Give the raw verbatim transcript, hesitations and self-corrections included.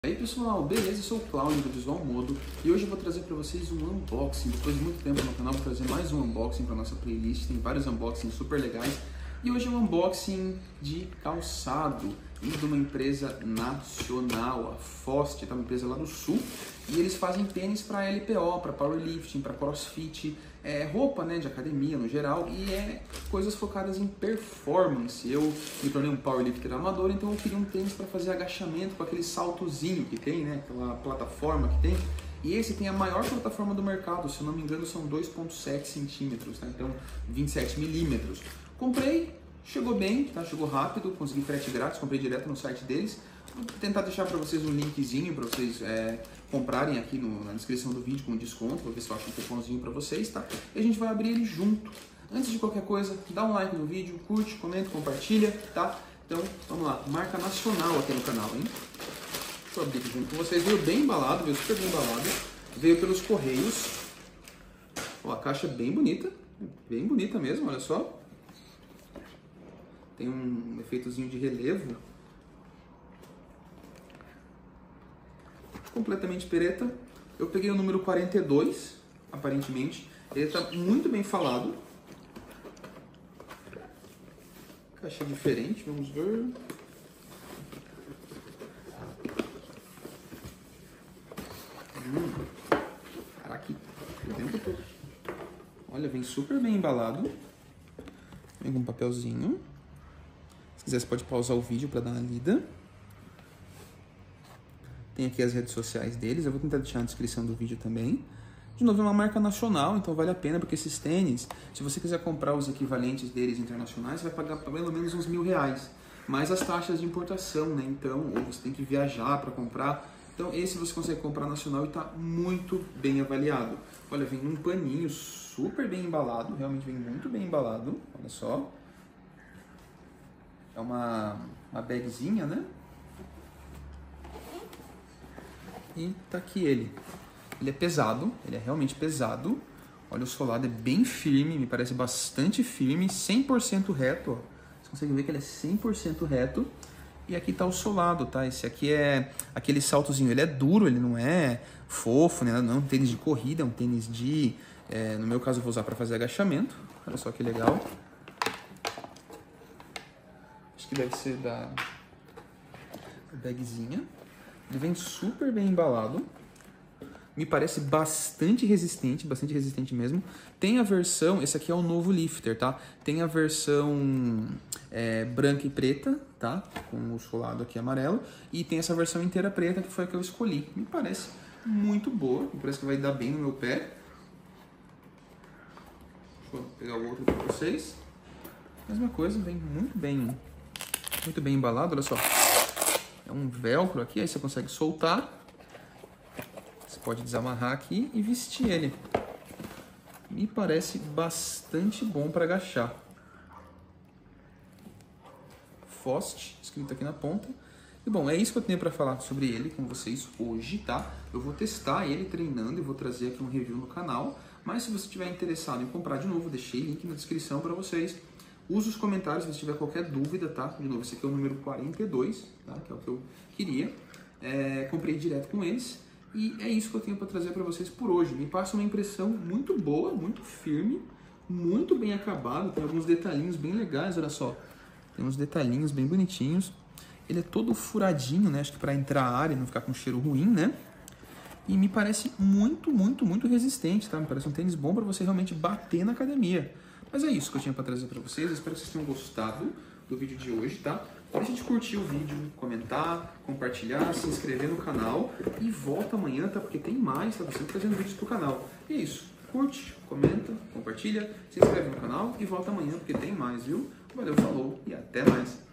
E aí pessoal, beleza? Eu sou o Cláudio do Visual Modo e hoje eu vou trazer para vocês um unboxing. Depois de muito tempo no canal vou trazer mais um unboxing para nossa playlist, tem vários unboxings super legais. E hoje é um unboxing de calçado de uma empresa nacional, a Fost, tá? Uma empresa lá do sul, e eles fazem tênis para L P O, para powerlifting, para crossfit, é, roupa, né, de academia no geral, e é coisas focadas em performance. Eu me tornei um powerlifter amador, então eu queria um tênis para fazer agachamento com aquele saltozinho que tem, né, aquela plataforma que tem. E esse tem a maior plataforma do mercado, se eu não me engano são dois ponto sete centímetros, tá? Então vinte e sete milímetros. Comprei, chegou bem, tá? Chegou rápido, consegui frete grátis, comprei direto no site deles. Vou tentar deixar para vocês um linkzinho para vocês é, comprarem aqui no, na descrição do vídeo com desconto, vou ver se eu acho um cupomzinho para vocês, tá? E a gente vai abrir ele junto. Antes de qualquer coisa, dá um like no vídeo, curte, comenta, compartilha, tá? Então, vamos lá, marca nacional aqui no canal, hein? Deixa eu abrir aqui junto com vocês. Veio bem embalado, veio super bem embalado. Veio pelos correios. Ó, a caixa é bem bonita, bem bonita mesmo, olha só. Tem um efeitozinho de relevo. Completamente preta. Eu peguei o número quarenta e dois, aparentemente. Ele está muito bem falado. Caixa diferente, vamos ver. Hum. Caraca, o tempo todo. Olha, vem super bem embalado. Vem com um papelzinho. Se quiser, você pode pausar o vídeo para dar uma lida. Tem aqui as redes sociais deles, eu vou tentar deixar na descrição do vídeo também. De novo, é uma marca nacional, então vale a pena, porque esses tênis, se você quiser comprar os equivalentes deles internacionais, você vai pagar pelo menos uns mil reais. Mais as taxas de importação, né? Então, ou você tem que viajar para comprar. Então, esse você consegue comprar nacional e está muito bem avaliado. Olha, vem num paninho super bem embalado, realmente vem muito bem embalado, olha só. É uma, uma bagzinha, né? E tá aqui ele. Ele é pesado, ele é realmente pesado. Olha, o solado é bem firme, me parece bastante firme, cem por cento reto, ó. Você consegue ver que ele é cem por cento reto. E aqui tá o solado, tá? Esse aqui é aquele saltozinho, ele é duro, ele não é fofo, né? Não é um tênis de corrida, é um tênis de... É, no meu caso eu vou usar para fazer agachamento. Olha só que legal. Acho que deve ser da bagzinha. Ele vem super bem embalado. Me parece bastante resistente, bastante resistente mesmo. Tem a versão, esse aqui é o novo lifter, tá? Tem a versão é, branca e preta, tá? Com o solado aqui amarelo. E tem essa versão inteira preta, que foi a que eu escolhi. Me parece muito boa, me parece que vai dar bem no meu pé. Deixa eu pegar o outro para vocês. Mesma coisa, vem muito bem, muito bem embalado, olha só. É um velcro aqui, aí você consegue soltar. Você pode desamarrar aqui e vestir ele. Me parece bastante bom para agachar. Fost, escrito aqui na ponta. E bom, é isso que eu tenho para falar sobre ele com vocês hoje, tá? Eu vou testar ele treinando e vou trazer aqui um review no canal. Mas se você estiver interessado em comprar de novo, deixei link na descrição para vocês. Use os comentários se tiver qualquer dúvida, tá? De novo, esse aqui é o número quarenta e dois, tá? Que é o que eu queria. É, comprei direto com eles. E é isso que eu tenho para trazer para vocês por hoje. Me passa uma impressão muito boa, muito firme, muito bem acabado. Tem alguns detalhinhos bem legais, olha só. Tem uns detalhinhos bem bonitinhos. Ele é todo furadinho, né? Acho que para entrar a ar e não ficar com cheiro ruim, né? E me parece muito, muito, muito resistente, tá? Me parece um tênis bom para você realmente bater na academia. Mas é isso que eu tinha para trazer para vocês. Eu espero que vocês tenham gostado do vídeo de hoje, tá? Não deixe de curtir o vídeo, comentar, compartilhar, se inscrever no canal e volta amanhã, tá? Porque tem mais, tá? Você trazendo vídeos pro canal. E é isso. Curte, comenta, compartilha, se inscreve no canal e volta amanhã porque tem mais, viu? Valeu, falou e até mais.